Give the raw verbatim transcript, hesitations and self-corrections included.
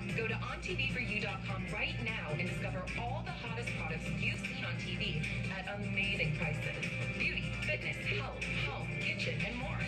Go to on T V for you dot com right now and discover all the hottest products you've seen on T V at amazing prices. Beauty, fitness, health, home, kitchen, and more.